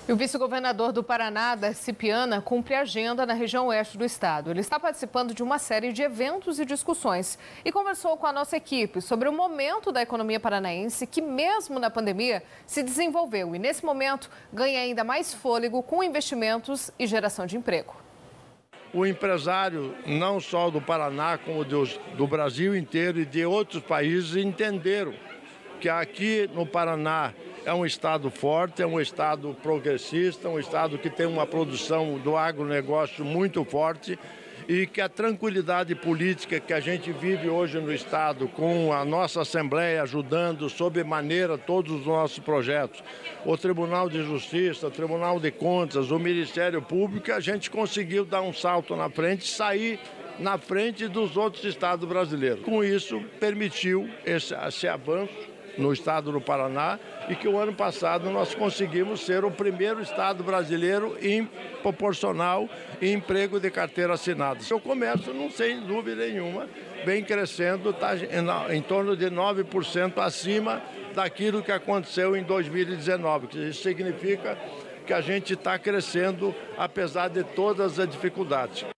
E o vice-governador do Paraná, Darcy Piana, cumpre agenda na região oeste do estado. Ele está participando de uma série de eventos e discussões e conversou com a nossa equipe sobre o momento da economia paranaense que, mesmo na pandemia, se desenvolveu e, nesse momento, ganha ainda mais fôlego com investimentos e geração de emprego. O empresário, não só do Paraná, como do Brasil inteiro e de outros países, entenderam que aqui no Paraná é um estado forte, é um estado progressista, um estado que tem uma produção do agronegócio muito forte e que a tranquilidade política que a gente vive hoje no estado, com a nossa Assembleia ajudando sob maneira todos os nossos projetos, o Tribunal de Justiça, o Tribunal de Contas, o Ministério Público, a gente conseguiu dar um salto na frente, sair na frente dos outros estados brasileiros. Com isso, permitiu esse avanço no estado do Paraná e que o ano passado nós conseguimos ser o primeiro estado brasileiro em proporcional e emprego de carteira assinada. O comércio, não sem dúvida nenhuma, vem crescendo, está em torno de 9% acima daquilo que aconteceu em 2019, que isso significa que a gente está crescendo apesar de todas as dificuldades.